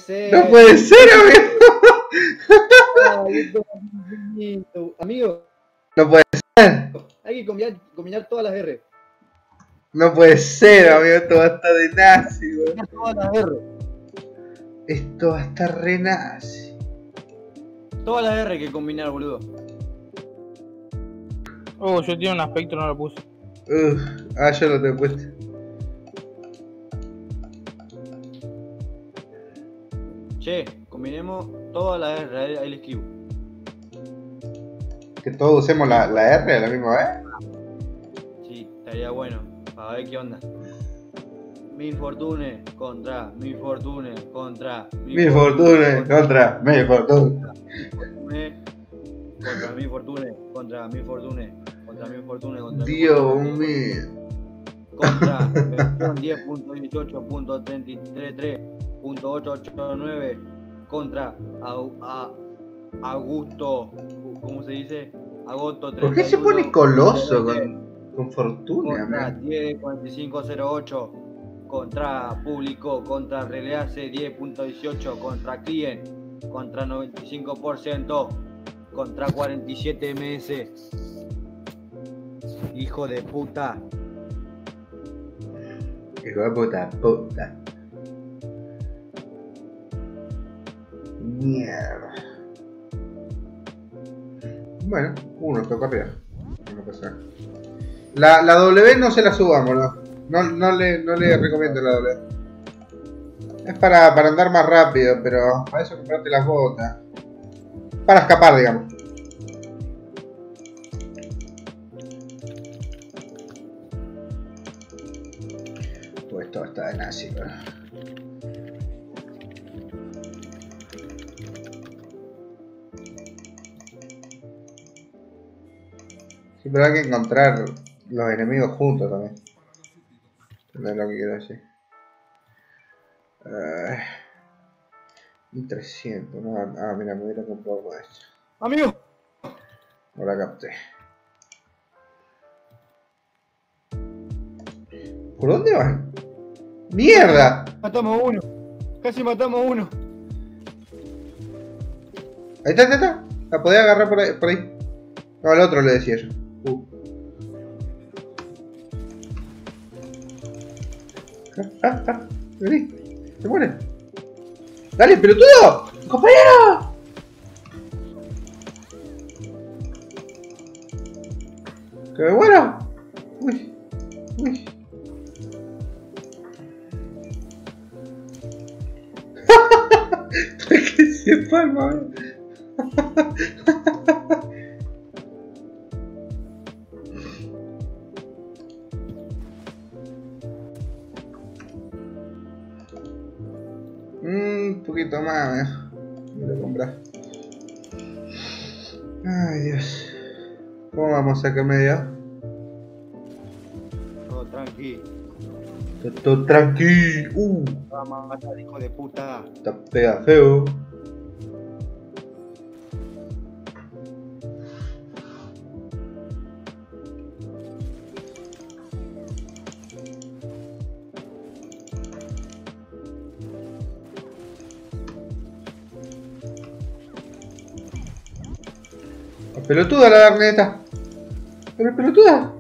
ser. No puede ser, amigo. Ay, esto es infinito. Amigo, No puede ser. hay que combinar todas las R. No puede ser, amigo. Esto va a estar de nazi, weón. Combinar todas las R. Esto va a estar re nazi. Todas las R hay que combinar, boludo. Oh, yo tengo un aspecto, no lo puse. Yo lo tengo puesto. Che, combinemos todas las R, ahí le escribo. Que todos usemos la R a la misma vez. Sí, estaría bueno, para ver qué onda. Mi fortune contra mi fortune contra Mi fortuna contra mi fortuna. Contra mi fortune contra mi fortune contra mi fortune contra mi Dios fortune. mío. Contra versión 10.18.33.889 contra Augusto, ¿cómo se dice? Agosto 31. ¿Por qué se pone coloso con fortuna, contra amigo? 10.4508 contra público, contra Release 10.18 contra client, contra 95%, contra 47 meses. Hijo de puta. Hijo de puta. Mierda. Bueno, uno toca arriba. No pasa nada. La W no se la subamos, no le recomiendo la W. Es para andar más rápido, pero para eso comprarte las botas. Para escapar, digamos. Pues esto está de nazi, ¿no? Sí, pero hay que encontrar los enemigos juntos también. No es lo que quiero decir. 1300, no, mira, me hubiera comprado con esto. Amigo. No la capté. ¿Por dónde van? ¡Mierda! Matamos uno. Casi matamos uno. Ahí está. La podía agarrar por ahí. No, al otro le decía yo. Vení. Se muere. ¡Dale, pelotudo! ¡Compañero! ¡Que me muero! Uy. Que se palma, un poquito más, me lo compras. Ay, Dios. ¿Cómo vamos a sacar media? Todo tranqui. Todo tranqui. Vamos a matar, hijo de puta. Está pega feo. Pelotuda la Darneta. Pero es pelotuda.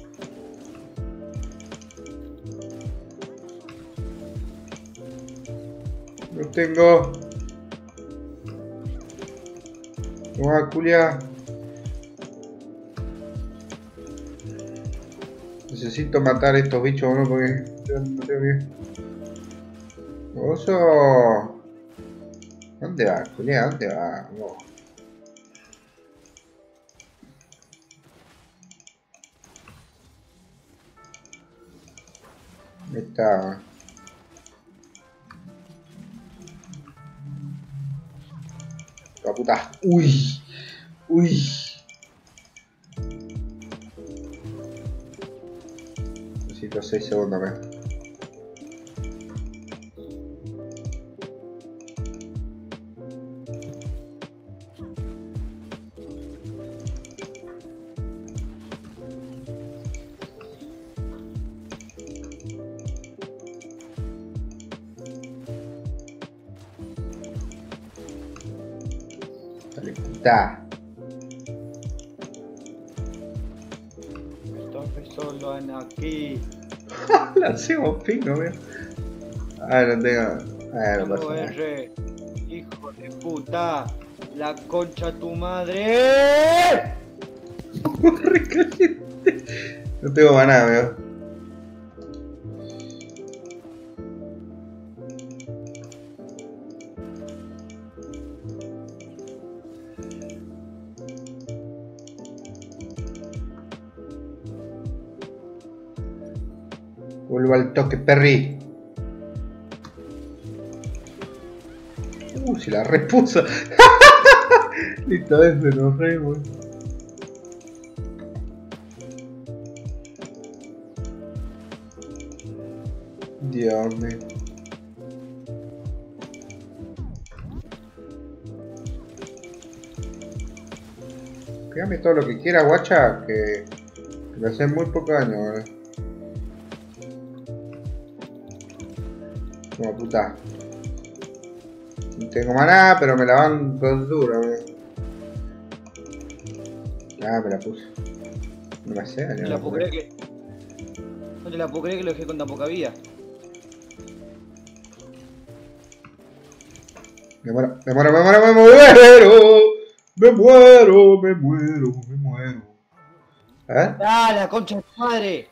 Lo tengo. Vamos a culiar. Necesito matar a estos bichos, ¿no? Porque no tengo bien. Oso. ¿Dónde va, culiar? ¿Dónde va? No. Ahí está. La puta. Uy. Necesito 6 segundos más. está. Estoy solo aquí. La hacemos pico, veo. A ver, no tengo. A ver, no Tengo pasa nada. R. Hijo de puta. La concha de tu madre. Re caliente. No tengo maná, veo. Vuelvo al toque, Perry. Se la repuso. Listo, ese nos reímos. Dios mío. Pégame todo lo que quieras, guacha, que me hace muy poco daño, ¿vale? Como puta. No tengo maná, pero me la van con dura, ¿vale? Ah, me la puse. No me sé, No te la puedo creer que. No te la puedo creer que lo dejé con tan poca vida. Me muero, me muero, me muero, me muero. Me muero, me muero, me muero. A ver. ¡Ah, la concha de tu madre!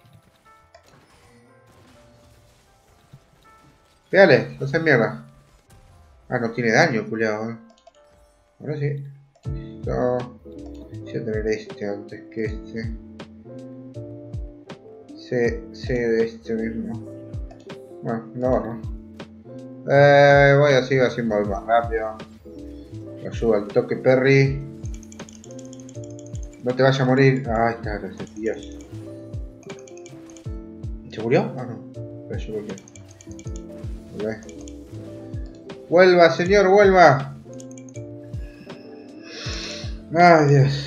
Pégale, no seas mierda. Ah, no tiene daño, culiao. Ahora sí. Listo. Voy a tener este antes que este. Sé de este mismo. Bueno, lo agarro. Voy así mover más rápido. Ayuda al toque, Perry. No te vayas a morir. Ahí está, gracias Dios. ¿Se murió? Ah, no. Pero yo creo que. Vuelva, señor, vuelva. Ay, Dios.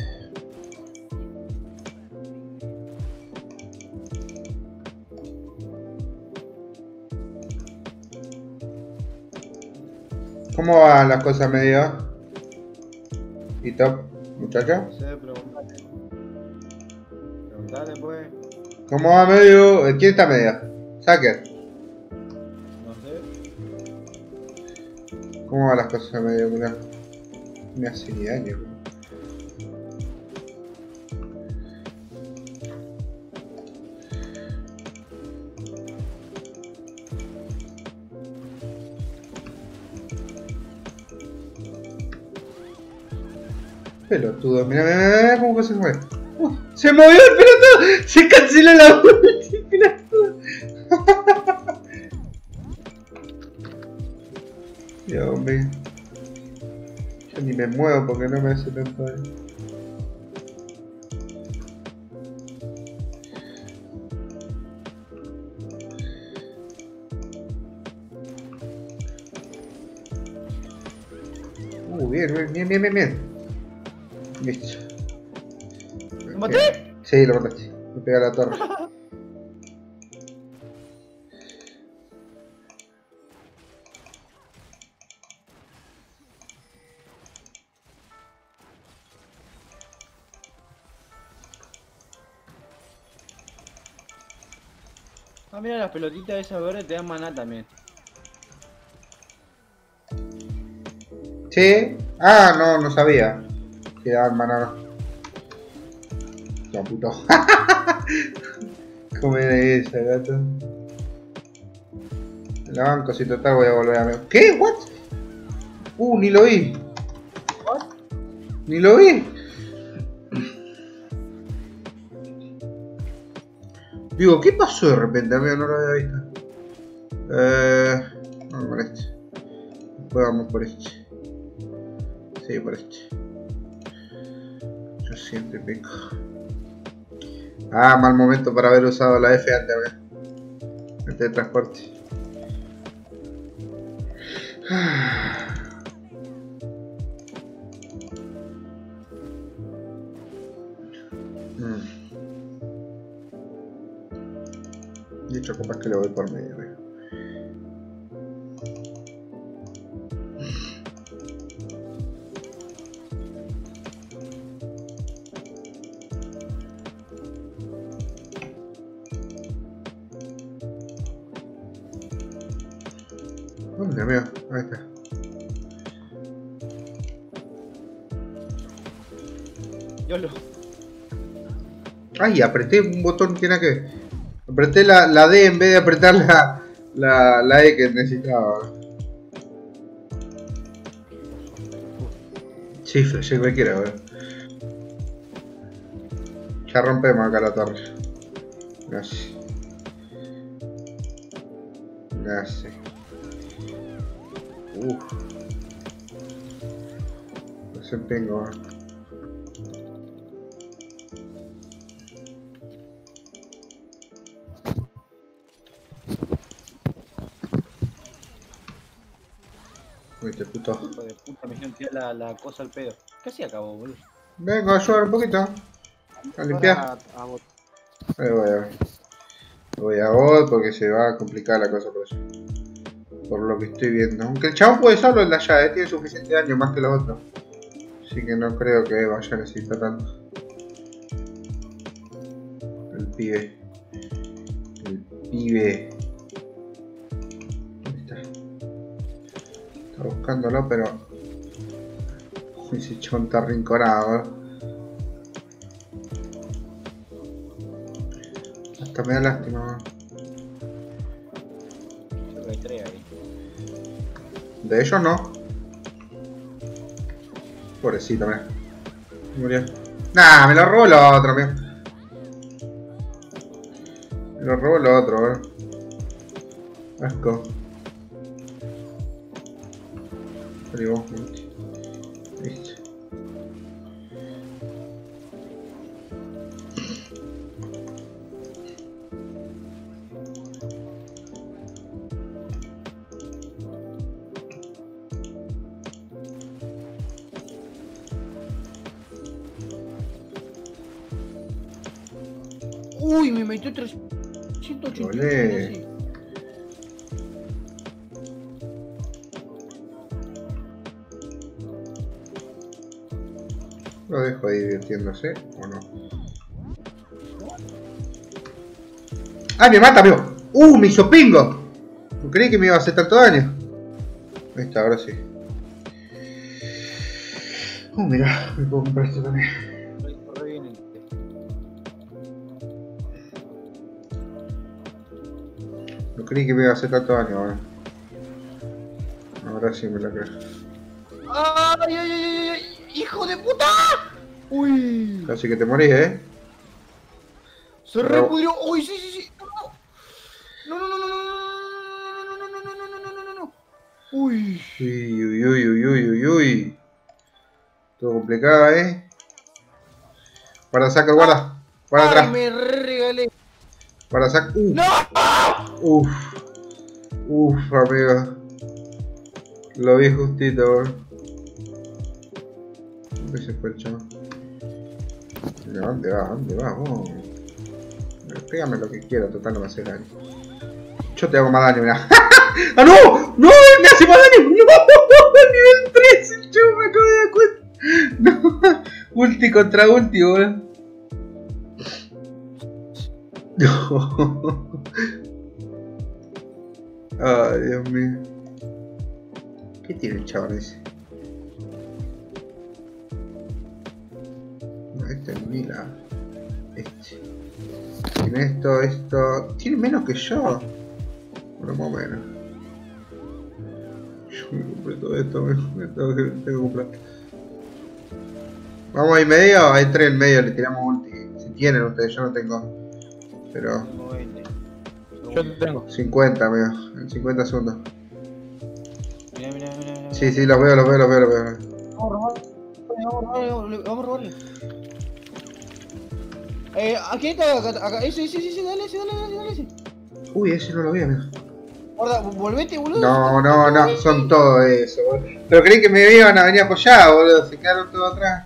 ¿Cómo van las cosas medio? ¿Y top, muchacho? No sé, preguntale. Preguntale, pues. ¿Cómo va medio? ¿Quién está medio? Sacker. No sé. ¿Cómo van las cosas medio? Mirá. Me hace ni daño. Pelotudo, mira, mira cómo se mueve. ¡Se movió el pelotudo! ¡Se canceló la ulti, pelotudo! Dios mío. Yo ni me muevo porque no me hace tanto daño. Bien. Listo. ¿Lo maté? Sí, lo mataste. Me pega a la torre. Ah, mira, las pelotitas de esas verdes te dan maná también. ¿Sí? Ah, no, no sabía. Que daban maná. No, puto. ¿Cómo era esa, gato? La banco, si total voy a volver a ver. ¿Qué? ¿What? Ni lo vi. ¿What? Ni lo vi. Digo, ¿qué pasó de repente? Amigo, no lo había visto. Vamos por este. Después vamos por este. Sí, por este. Yo siempre pico. Ah, mal momento para haber usado la F antes de transporte. De hecho, capaz que lo voy por medio. ¿Dónde, amigo? Ahí está. Yo lo. Ay, apreté un botón que era que. Apreté la D en vez de apretar la E que necesitaba. Sí, flashé cualquiera, weón. Ya rompemos acá la torre. Gracias. Gracias. No sé, tengo. Viste, puto. Hijo de puta, me hicieron tirar la cosa al pedo. ¿Qué hacía acá vos, boludo? Vengo a ayudar un poquito. A limpiar. Ahí voy a ver. Voy a bot porque se va a complicar la cosa por eso. Por lo que estoy viendo. Aunque el chabón puede solo el de allá, tiene suficiente daño más que los otros. Así que no creo que vaya a necesitar tanto. El pibe. El pibe. ¿Dónde está? Está buscándolo, pero... Uy, ese chabón está rinconado, Hasta me da lástima, Creo que hay 3 ahí. De ellos no. Pobrecito, mira. Murió. Nah, me lo robó el otro, mira. Me lo robó el otro, Asco. Pero vos, listo. Uy, me metió 388. Olé. Lo dejo ahí divirtiéndose, ¿o no? ¡Ay, me mata, amigo! ¡Me hizo pingo! No creí que me iba a hacer tanto daño. Ahí está, ahora sí. Mira, me puedo comprar esto también. No creí que me iba a hacer tanto daño ahora. Ahora sí me la creo. ¡Ay, ay, ay, ay! ¡Hijo de puta! ¡Uy! Casi que te morís, ¿eh? Se Pero- repudrió. ¡Uy, sí, sí, sí! ¡No, no, no, no, no, no, no, no, no, no, no, no, no, no! ¡Uy! Uy, uy, uy, uy, uy, uy, uy. Todo complicado, ¿eh? Para sacar, guarda. Para ¡Ay, atrás. me regalé! Para sacar. ¡No! Uf. Uf, amigo. Lo vi justito, ¿Dónde se fue el chaval? Mira, ¿dónde va? ¿Dónde va? Vos? Pégame lo que quiera, total no me hace daño. Yo te hago más daño, mirá. ¡Ah, no! ¡No! ¡Me hace más daño! ¡No! ¡Nivel 3! El chavo me acabo de dar cuenta. No. Ulti contra ulti, boludo. No. Ay, Dios mío. ¿Qué tiene el chaval ese? No, este es Mila. Este. Tiene esto. Tiene menos que yo. Bueno, más o menos. Yo me compré todo esto, me tengo que comprar. Vamos ahí medio, hay 3 en medio, le tiramos ulti. Si tienen ustedes, yo no tengo. Pero Yo te tengo. 50, amigo, en 50 segundos. Mira, mira, mira. Sí, sí, los veo. Vamos a robarle. Aquí está, acá. Ese, dale ese. Uy, ese no lo vi, amigo. Guarda, volvete, boludo. No, son todo eso, boludo. Pero creí que me iban a venir a apoyar, boludo, se quedaron todos atrás.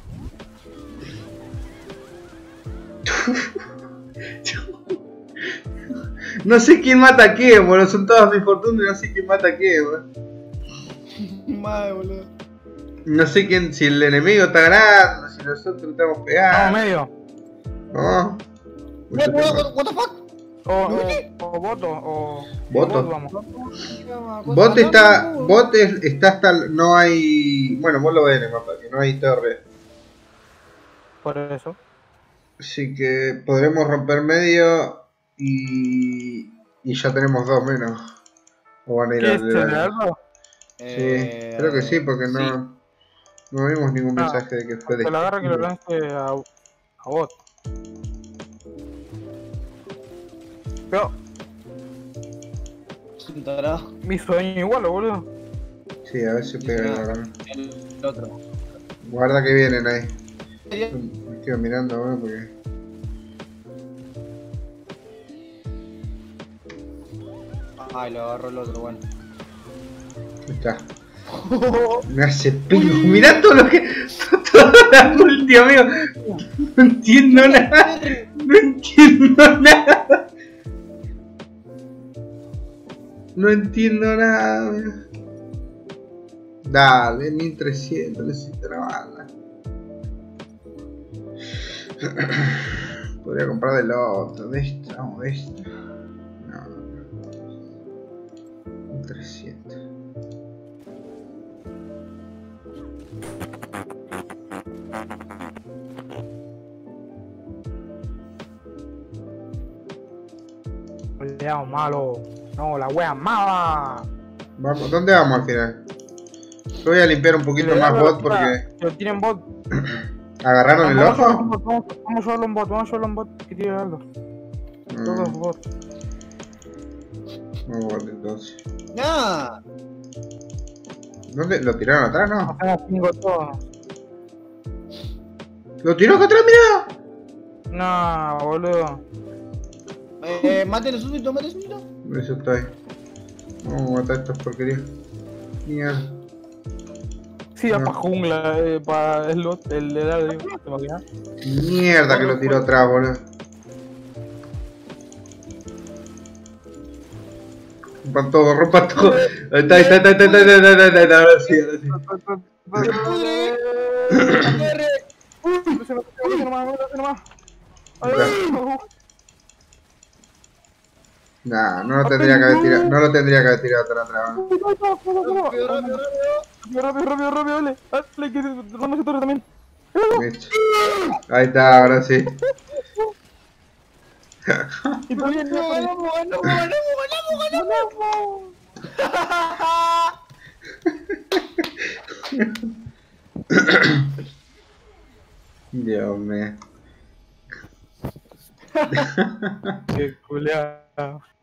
No sé quién mata a quién, boludo, son todas mis fortunas y no sé quién mata a quién, boludo. Madre, boludo. No sé quién, si el enemigo está ganando, si nosotros estamos Vamos pegados. medio. No. What the fuck? O voto, o... Voto. Vamos. Bot está hasta... No hay... Bueno, vos lo ves en el mapa, que no hay torre. Por eso. Así que podremos romper medio y ya tenemos 2 menos. O van a ir ¿Qué a es el algo? Sí, creo que sí, porque sí. no vimos ningún Ah, mensaje de que fue Se lo agarra que lo destino. lance a bot. Pero Es un tarado. mi sueño igual, boludo. Sí, a ver si pega nada. la gana. El otro. Guarda que vienen ahí. Me estoy mirando ahora porque... Ay, lo agarró el otro, bueno. Ahí está. Me hace pico. Mirá todo lo que... Toda la ulti, amigo. No entiendo nada. No entiendo nada. No entiendo nada. Dale, 1300, necesito una banda. Podría comprar del otro, de esta, vamos, de esta. No. 1300. Cuidado, malo. No, la wea mala. Vamos, ¿dónde vamos al final? Yo voy a limpiar un poquito más bot porque... Que lo tienen bot. ¿Agarraron el ojo? Vamos solo en bot, que tire algo. Todos bot. No bot entonces. ¡Nah! ¿Dónde? ¿Lo tiraron atrás? No. Hacemos 5 todos. ¡Lo tiró acá atrás, mirá! No, boludo. Maten el súbdito, maten el súbdito. Eso está ahí. Vamos a matar estas porquerías. Mierda. Sí, No. para jungla, para el de la ¿te imaginas? Mierda que lo tiró atrás, boludo. Rompan todo, rompan todo. Ahí está. Ahora sí. ¡Corre! Se nomás. Nah, no lo tendría que haber tirado. No lo tendría que haber tirado tan atrás. Rápido, dale. Dale, que rompe esa torre también. Listo. Ahí está, ahora sí. Y también, Dios mío. Qué culiao.